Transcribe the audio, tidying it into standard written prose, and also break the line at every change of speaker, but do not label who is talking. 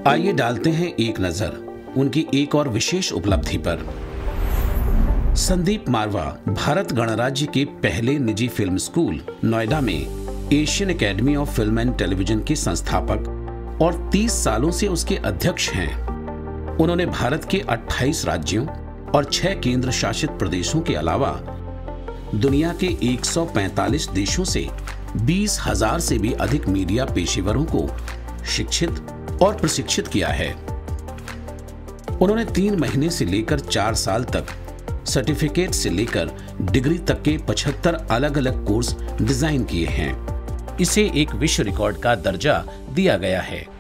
आइए डालते हैं एक नजर उनकी एक और विशेष उपलब्धि पर। संदीप मारवा भारत गणराज्य के पहले निजी फिल्म स्कूल नोएडा में Asian Academy of Film and Television के संस्थापक और 30 सालों से उसके अध्यक्ष हैं। उन्होंने भारत के 28 राज्यों और 6 केंद्र शासित प्रदेशों के अलावा दुनिया के 145 देशों से 20,000 से भी अधिक मीडिया पेशेवरों को शिक्षित और प्रशिक्षित किया है। उन्होंने 3 महीने से लेकर 4 साल तक सर्टिफिकेट से लेकर डिग्री तक के 75 अलग-अलग कोर्स डिजाइन किए हैं। इसे एक विश्व रिकॉर्ड का दर्जा दिया गया है।